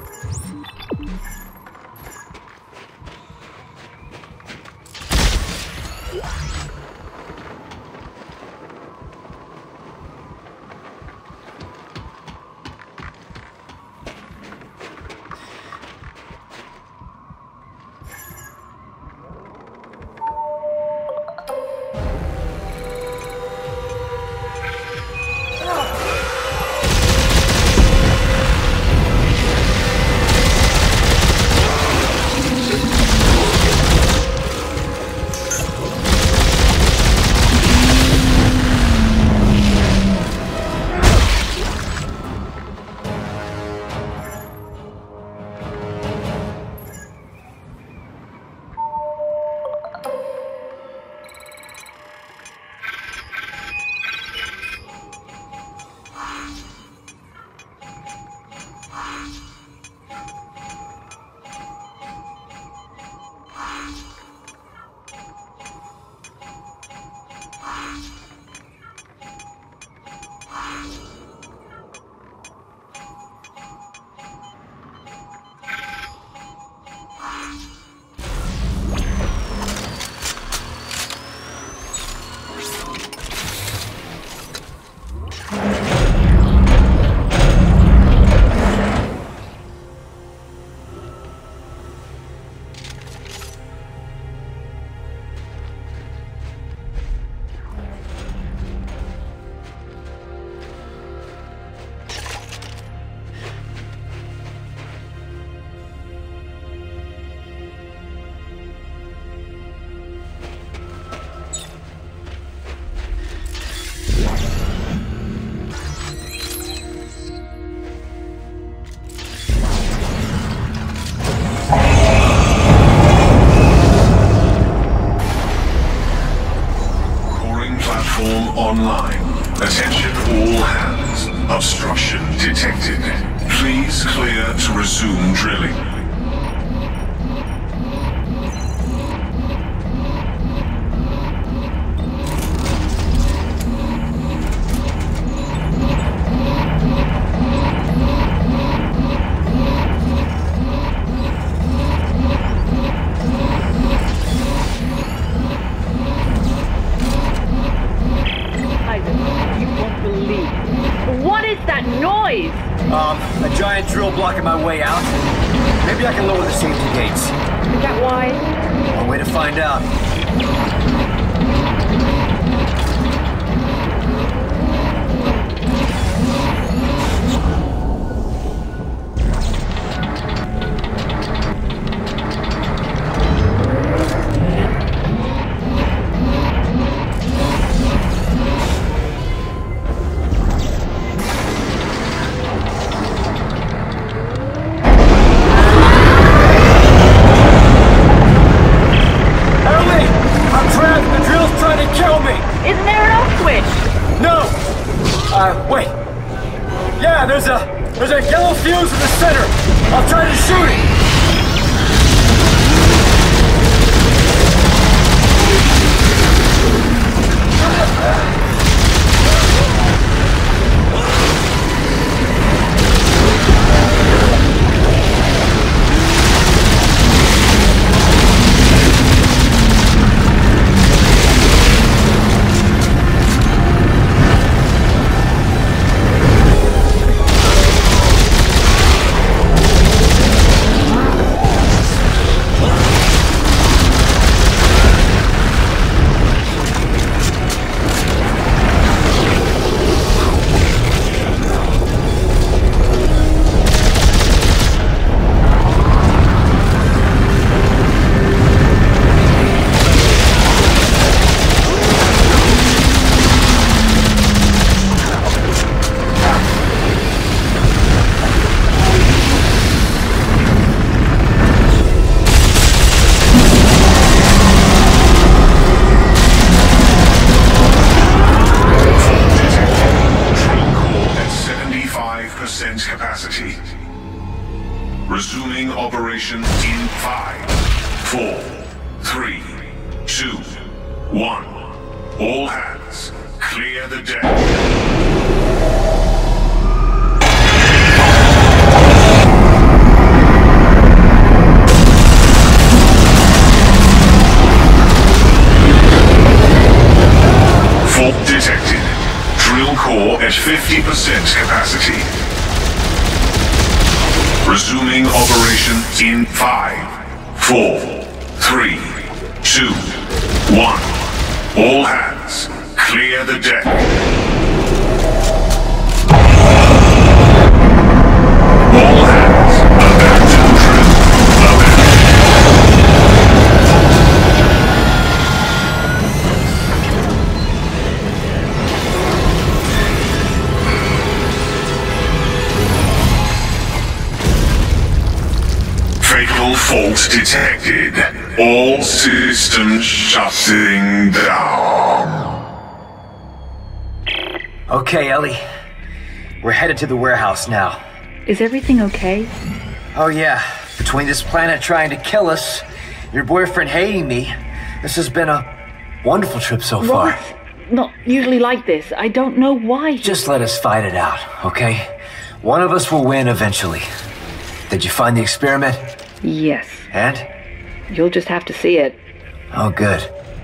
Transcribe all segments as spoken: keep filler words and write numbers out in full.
Online. Attention all hands. Obstruction detected. Please clear to resume drilling. Um, a giant drill blocking my way out. Maybe I can lower the safety gates. Is that why? One way to find out. There's a, there's a yellow fuse in the center. I'll try to shoot it. Capacity. Resuming operation in five, four, three, two, one. All hands, clear the deck. fifty percent capacity. Resuming operation in five, four, three, two, one. All hands, clear the deck. All hands, abandon crew. Fatal fault detected. All systems shutting down. Okay, Ellie. We're headed to the warehouse now. Is everything okay? Oh yeah. Between this planet trying to kill us, your boyfriend hating me, this has been a wonderful trip so far. Robert's not usually like this. I don't know why. Just let us fight it out, okay? One of us will win eventually. Did you find the experiment? Yes. And? You'll just have to see it. Oh, good.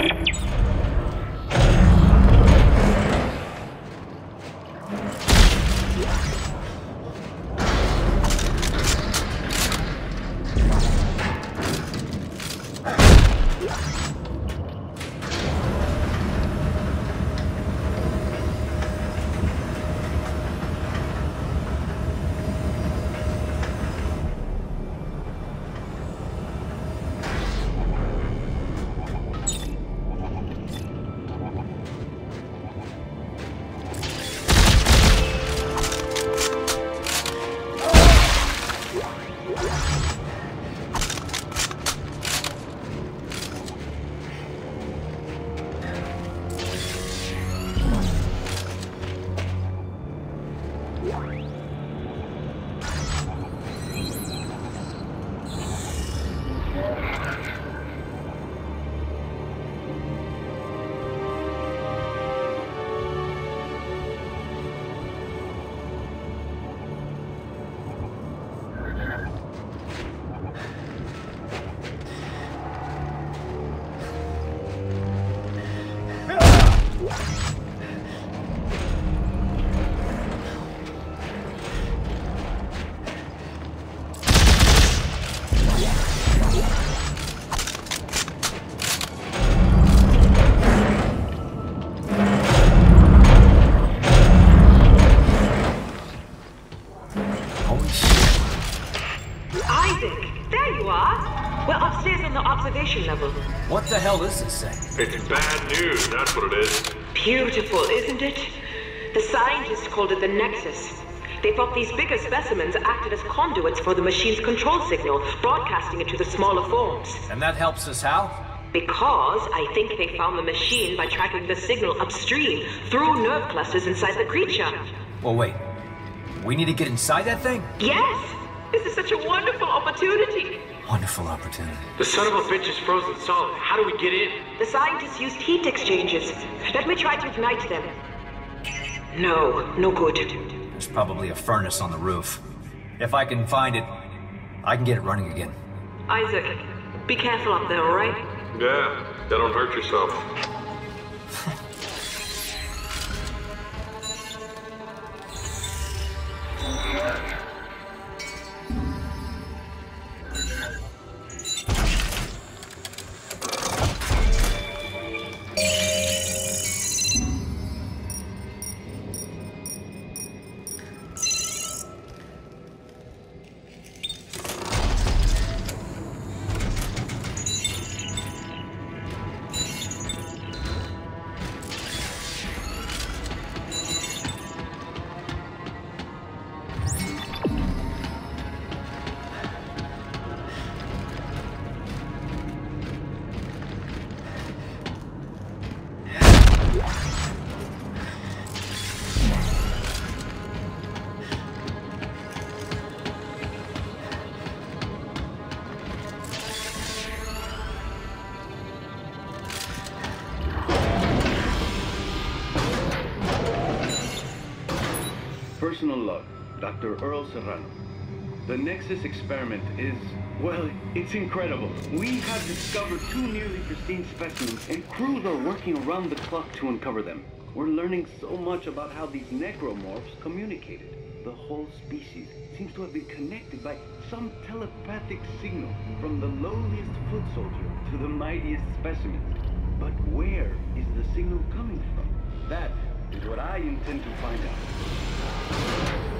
What the hell is this thing? It's bad news, that's what it is. Beautiful, isn't it? The scientists called it the Nexus. They thought these bigger specimens acted as conduits for the machine's control signal, broadcasting it to the smaller forms. And that helps us how? Because I think they found the machine by tracking the signal upstream through nerve clusters inside the creature. Well, wait. We need to get inside that thing? Yes! This is such a wonderful opportunity. Wonderful opportunity. The son of a bitch is frozen solid. How do we get in? The scientists used heat exchangers. Let me try to ignite them. No, no good. There's probably a furnace on the roof. If I can find it, I can get it running again. Isaac, be careful up there, all right? Yeah, don't hurt yourself. Personal log, Doctor Earl Serrano. The Nexus experiment is, well, it's incredible. We have discovered two nearly pristine specimens, and crews are working around the clock to uncover them. We're learning so much about how these necromorphs communicated. The whole species seems to have been connected by some telepathic signal from the lowliest foot soldier to the mightiest specimens. But where is the signal coming from? That is what I intend to find out.